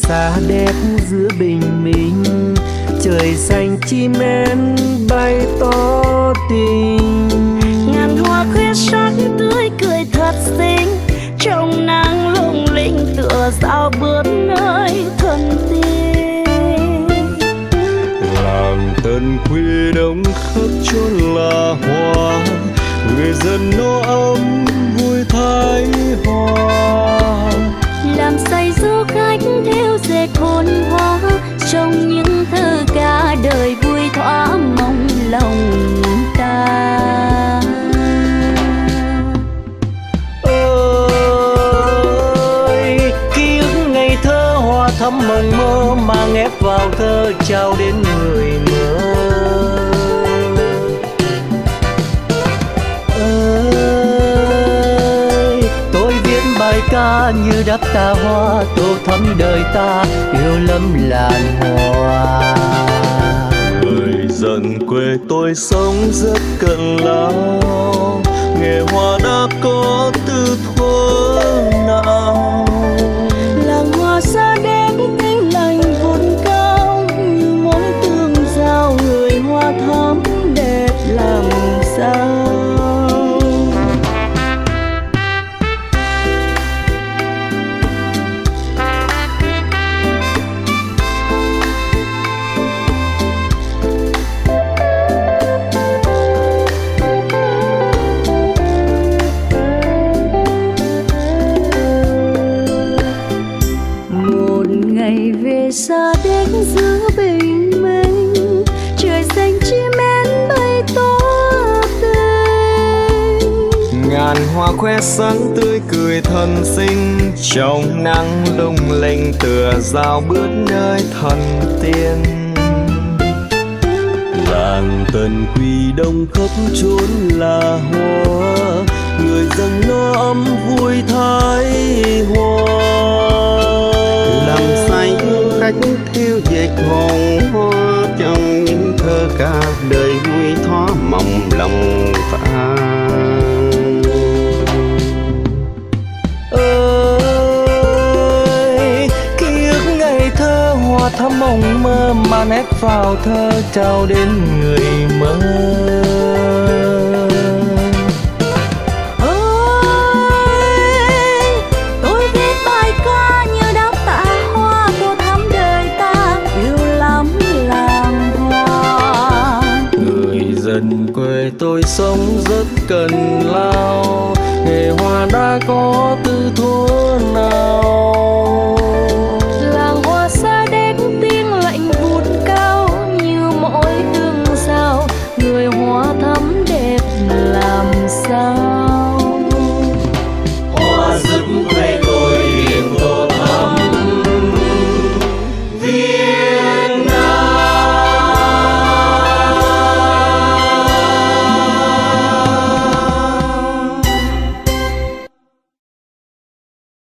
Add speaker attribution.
Speaker 1: xa đẹp giữa bình minh, trời xanh chim én bay tỏ tình.
Speaker 2: Ngàn hoa khoe sắc tươi cười thật xinh, trong nắng lung linh tựa dạo bước nơi thân tiên.
Speaker 3: Làng Tân Quy đông khắp chốn là hoa, người dân nó ấm vui thái hoa.
Speaker 2: Làm say du khách theo dệt hồn hoa, trong những thơ ca đời vui thỏa mong lòng ta.
Speaker 1: Ơi ký ức ngày thơ hoa thắm mộng mơ, mang ép vào thơ trao đến người mơ. Bài ca như đắp tà hoa, tô thắm đời ta yêu lâm làn hoa.
Speaker 3: Người dân quê tôi sống rất cận lao, nghề hoa đã có từ thuở nào.
Speaker 2: Làng hoa xa đến cánh lành vun cao, như mối tương giao người hoa thắm đẹp làm sao. Xa đến giữa bình minh, trời xanh chim én bay tỏa tình.
Speaker 3: Ngàn hoa khoe sáng tươi cười thân sinh, trong nắng lung linh tựa dạo bước nơi thần tiên. Làng Tân Quy đông khắp chốn là hoa, người dân nó ấm vui thái hoa.
Speaker 4: Làm say khách theo dệt hồn hoa, trong những thơ ca đời vui thỏa mộng lòng ta.
Speaker 1: Ơi ký ức ngày thơ hoa thắm mộng mơ, mang ép vào thơ trao đến người mơ.
Speaker 3: Dân quê tôi sống rất cần lao,